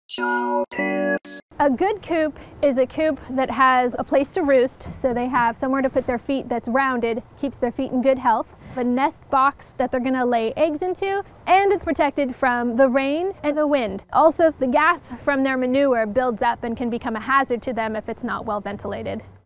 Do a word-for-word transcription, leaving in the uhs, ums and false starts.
CHOW tips. A good coop is a coop that has a place to roost, so they have somewhere to put their feet that's rounded, keeps their feet in good health, a nest box that they're going to lay eggs into, and it's protected from the rain and the wind. Also, the gas from their manure builds up and can become a hazard to them if it's not well ventilated.